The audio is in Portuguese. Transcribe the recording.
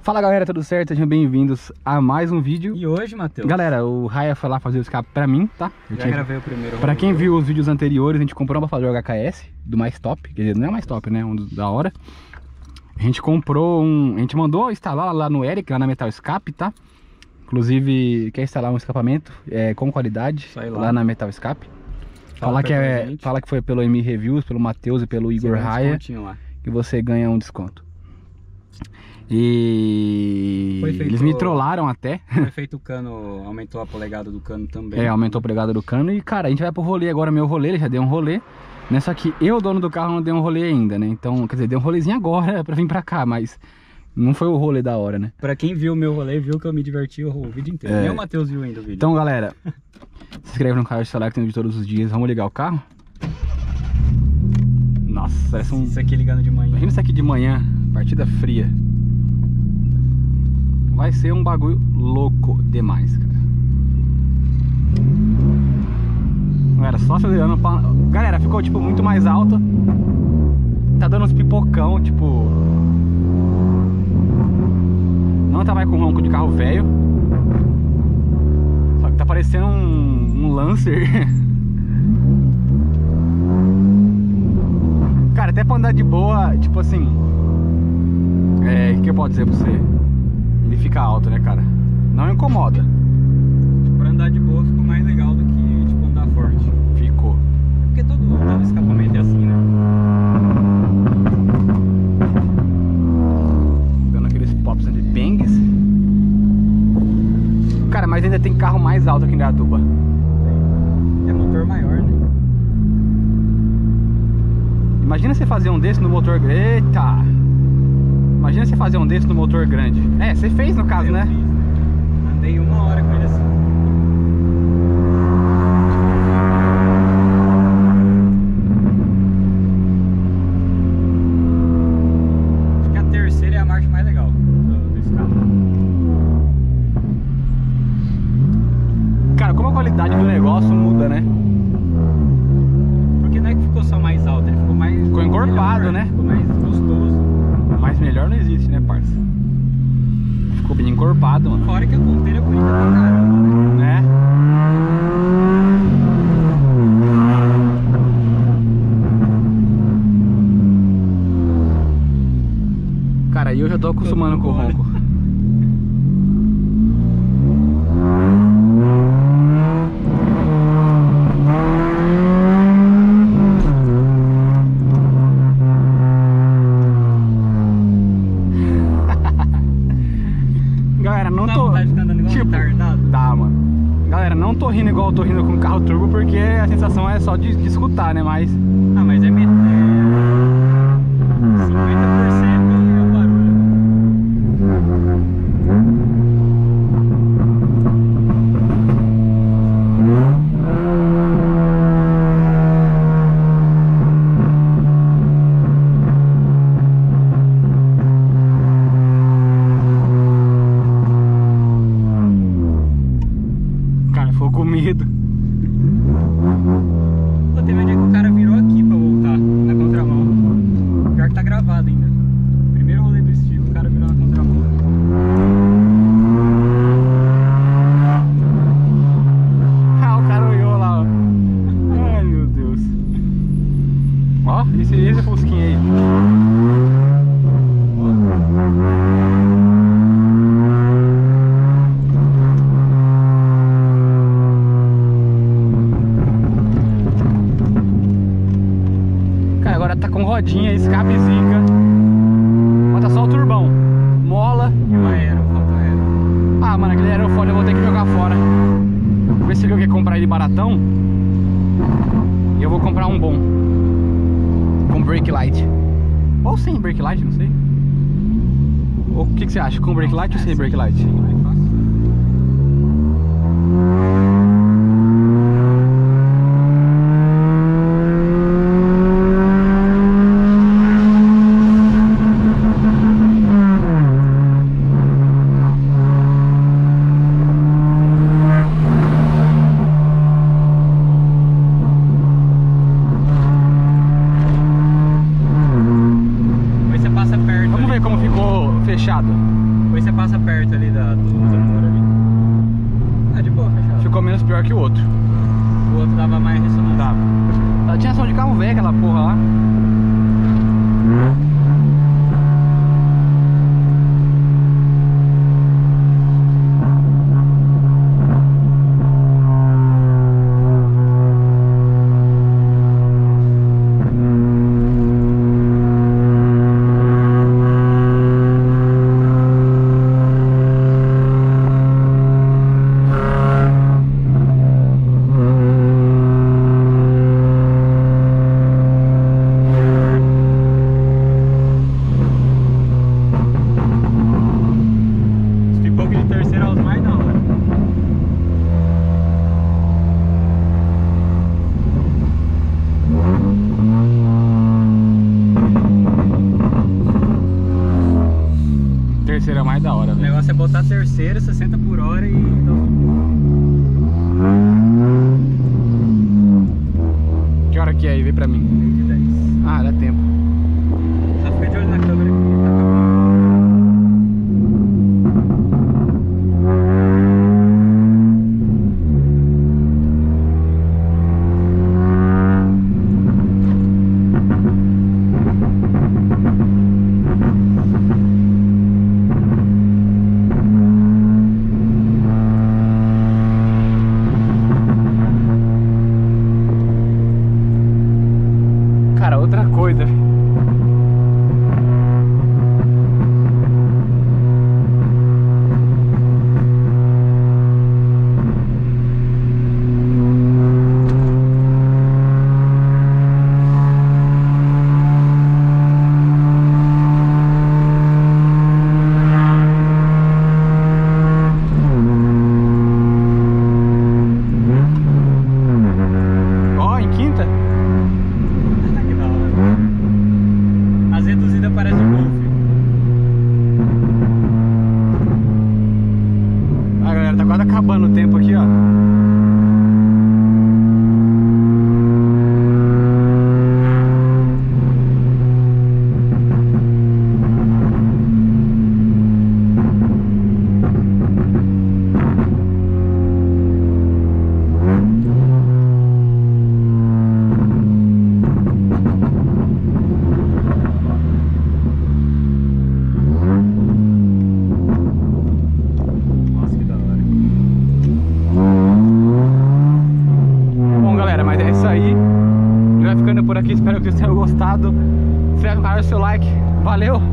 Fala galera, tudo certo? Sejam bem-vindos a mais um vídeo. E hoje, Matheus? Galera, o Raya foi lá fazer o escape pra mim, tá? Já gravei o primeiro. Pra quem viu os vídeos anteriores, a gente comprou um abafador HKS do mais top. Quer dizer, não é mais top, né? Um da hora. A gente comprou um... A gente mandou instalar lá no Eric, lá na Metal Escape, tá? Inclusive, quer instalar um escapamento com qualidade lá na Metal Escape. Fala que foi pelo MI Reviews, pelo Matheus e pelo Igor Raya, que você ganha um desconto. E eles me trollaram até. Foi feito o cano, aumentou a polegada do cano também. Aumentou a polegada do cano. E cara, a gente vai pro rolê agora, meu rolê, ele já deu um rolê, né? Só que eu, dono do carro, não dei um rolê ainda, né? Então, quer dizer, dei um rolezinho agora pra vir pra cá, mas não foi o rolê da hora, né? Pra quem viu o meu rolê, viu que eu me diverti o vídeo inteiro. Nem o Matheus viu ainda o vídeo. Então galera, se inscreve no canal de celular que tem vídeo todos os dias. Vamos ligar o carro? Nossa, parece um... Isso aqui ligando de manhã. Imagina isso aqui de manhã, partida fria. Vai ser um bagulho louco demais, cara. Galera, só acelerando pra... Galera, ficou tipo muito mais alta. Tá dando uns pipocão, tipo... Não tá mais com ronco de carro velho. Só que tá parecendo um Lancer. Cara, até pra andar de boa, tipo assim... O que eu posso dizer pra você? Ele fica alto, né, cara? Não incomoda. Pra andar de boa ficou mais legal do que, tipo, andar forte. Ficou. É porque todo escapamento é assim, né? Dando aqueles pops de bangs. Cara, mas ainda tem carro mais alto aqui em Indaiatuba. É motor maior, né? Imagina você fazer um desse no motor... Eita! Imagina você fazer um desse no motor grande. Você fez no caso, né? Fiz, né? Andei 1 hora com ele assim. Acho que a terceira é a marcha mais legal do escape. Cara, como a qualidade do negócio muda, né? Porque não é que ficou só mais alto, ele ficou mais... Ficou encorpado, né? Ficou mais gostoso. Mas melhor não existe, né, parça? Ficou bem encorpado, mano. Fora que a ponteira é bonita pra caramba, né? Cara, aí eu já tô acostumando com o ronco. Galera, não tô... Tipo, tá, mano. Galera, não tô rindo igual eu tô rindo com carro turbo, porque a sensação é só de escutar, né? Mas... Ah, mas 50% é o barulho. Com medo. Pô, teve um dia que o cara virou aqui pra voltar na contramão. Pior que tá gravado ainda. Primeiro rolê do estilo, o cara virou na contramão. O cara olhou lá, ó. Ai, meu Deus. Ó, esse é Fusquinha aí. Agora tá com rodinha, escape zica. Falta só o turbão. Mola. E o aero, falta o aero. Ah, mano, aquele aerofólio eu vou ter que jogar fora. Vou ver se ele quer comprar ele baratão. E eu vou comprar um bom. Com brake light. Ou sem brake light, não sei. Ou o que você acha? Com brake light ou sem brake light? fechado. Depois você passa perto ali do motor ali. Ah, de boa, fechado. Ficou menos pior que o outro. O outro dava mais ressonância. Tá. Tinha som de carro velho aquela porra lá. Terceira é mais da hora, O velho. negócio é botar a terceira, 60 por hora e... Que hora que é aí? Vê pra mim. de 10. Ah, dá tempo. Só fica de olho na câmera aqui. Cara, outra coisa. Ó, em quinta. Que da hora. As reduzidas parecem de Golf. Ah, galera, tá quase acabando o tempo aqui, ó. Nossa, que da hora. Bom, galera, mas é isso aí. A gente vai ficando por aqui. Espero que vocês tenham gostado. Se inscreve no canal, seu like. Valeu!